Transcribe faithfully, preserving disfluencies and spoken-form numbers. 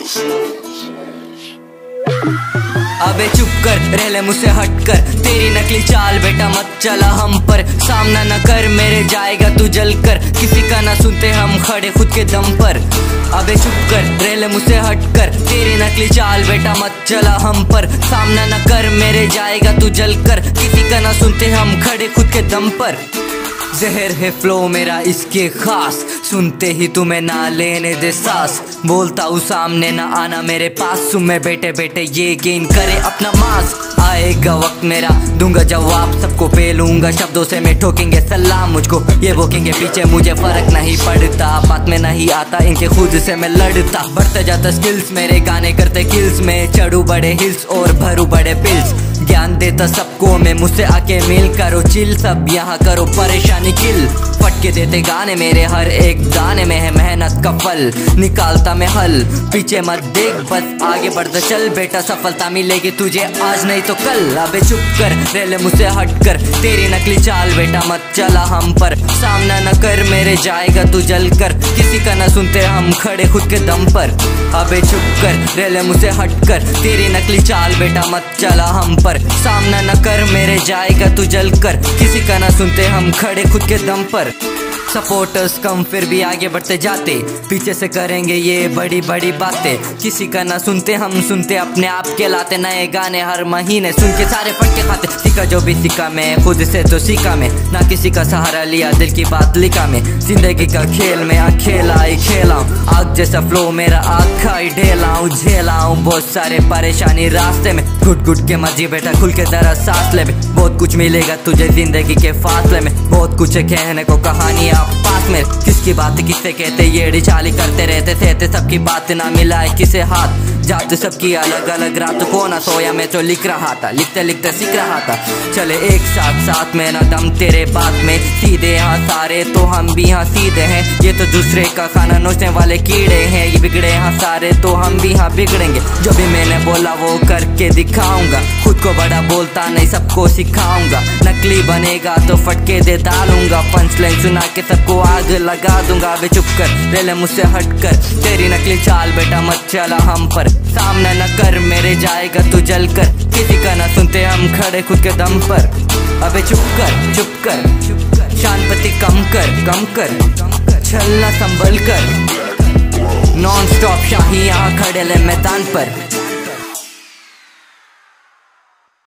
अबे चुप कर, रह ले मुझसे हट कर, तेरी नकली चाल बेटा मत चला हम पर। सामना न कर मेरे, जाएगा तू जल कर, किसी का ना सुनते हम खड़े खुद के दम पर। अबे चुप कर, रह ले मुझसे हट कर, तेरी नकली चाल बेटा मत चला हम पर। सामना न कर मेरे, जाएगा तू जल कर, किसी का ना सुनते हम खड़े खुद के दम पर। जहर है फ्लो मेरा इसके खास, सुनते ही तुम्हें ना लेने दे सांस। बोलता हूँ सामने ना आना मेरे पास, सुन मैं बेटे बेटे ये गेन करे अपना मास। आएगा वक्त मेरा, दूंगा जवाब, सबको पेलूंगा शब्दों से मैं, ठोकेंगे सलाम मुझको ये भोकेंगे पीछे, मुझे फर्क नहीं पड़ता, बात में नहीं आता इनके खुद से मैं लड़ता। बढ़ते जाता स्किल्स मेरे, गाने करते किल्स में, चढ़ू बड़े हिल्स और भरू बड़े पिल्स। ज्ञान देता सबको मैं, मुझसे आके मिल करो चिल, सब यहाँ करो परेशानी किल। फटके देते गाने मेरे, हर एक दाने में है मेहनत का फल, निकालता मैं हल। पीछे मत देख बस आगे बढ़ता चल बेटा, सफलता मिलेगी तुझे आज नहीं तो कल। अबे चुप कर, रह ले मुझसे हट कर, तेरी नकली चाल बेटा मत चला हम पर। सामना न कर मेरे, जाएगा तू जल कर, किसी का न सुनते हम खड़े खुद के दम पर। अबे चुप कर, रह ले मुझसे हट कर, तेरी नकली चाल बेटा मत चला हम पर। सामना न कर मेरे, जाएगा तू जल कर, किसी का ना सुनते हम खड़े खुद के दम पर। सपोर्टर्स कम फिर भी आगे बढ़ते जाते, पीछे से करेंगे ये बड़ी बड़ी बातें, किसी का ना सुनते हम सुनते अपने आप के लाते। नए गाने हर महीने सुन के सारे फटके खाते, सीखा जो भी सीखा मैं खुद से तो सीखा मैं, ना किसी का सहारा लिया दिल की बात लिखा मैं। जिंदगी का खेल में अकेला ही खेला हूँ, आग जैसा फ्लो मेरा आखा ही ढेला हूँ, झेला हूँ बहुत सारे परेशानी रास्ते में। घुट घुट के मजी बेटा खुल के जरा सांस ले, बहुत कुछ मिलेगा तुझे जिंदगी के फासले में, बहुत कुछ है कहने को कहानियाँ पास में। किसकी बात किससे कहते, ये चाली करते रहते थे, सबकी बात ना मिलाए किसे हाथ, जाते सबकी अलग अलग, रात को ना सोया मैं तो लिख रहा था, लिखते लिखते सीख रहा था। चले एक साथ साथ में ना दम तेरे बात में, सीधे यहाँ सारे तो हम भी यहाँ सीधे हैं, ये तो दूसरे का खाना नोचने वाले कीड़े हैं, ये बिगड़े यहाँ सारे तो हम भी यहाँ बिगड़ेंगे। जो भी मैंने बोला वो करके दिखाऊंगा, खुद को बड़ा बोलता नहीं सबको सिखाऊंगा। नकली बनेगा तो फटके दे डालूंगा, पंच लाइन सुना के सबको आग लगा दूंगा। अबे चुप कर, रह ले मुझसे हट कर, तेरी नकली चाल बेटा मत चला हम पर। सामना न कर मेरे, जाएगा तू जल कर, किसी का ना सुनते हम खड़े खुद के दम पर। अबे चुप कर चुप कर चुप कर, शांति कम कर कम कर, छलना संभल कर, नॉन स्टॉप शाही यहाँ खड़े ले मैदान पर।